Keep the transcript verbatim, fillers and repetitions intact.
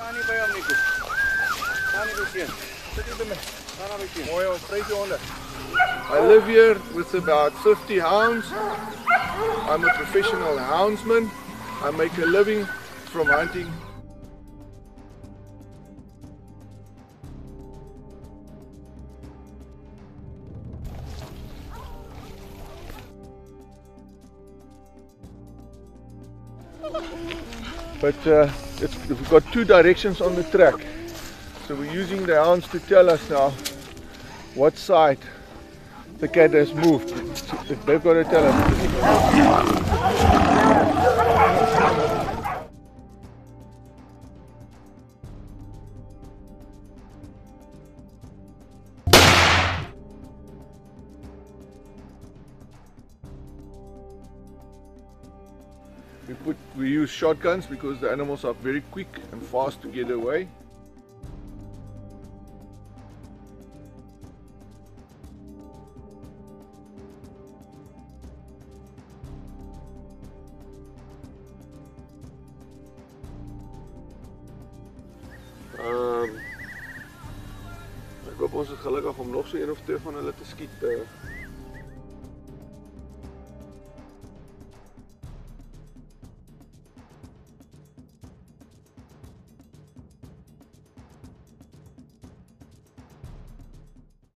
Staan nie by hom Nico. Staan nie by teen. Sit nie by my. Staan nou by teen. Mooi, ons vryf jou onder. I live here with about fifty hounds. I'm a professional houndsman. I make a living from hunting. But uh, it's, we've got two directions on the track, so we're using the hounds to tell us now what side the cat has moved. They've got to tell us. We, put, we use shotguns because the animals are very quick and fast to get away. Um, ek hoop ons is gelukkig om nog so een of twee van hulle te skiet. Uh,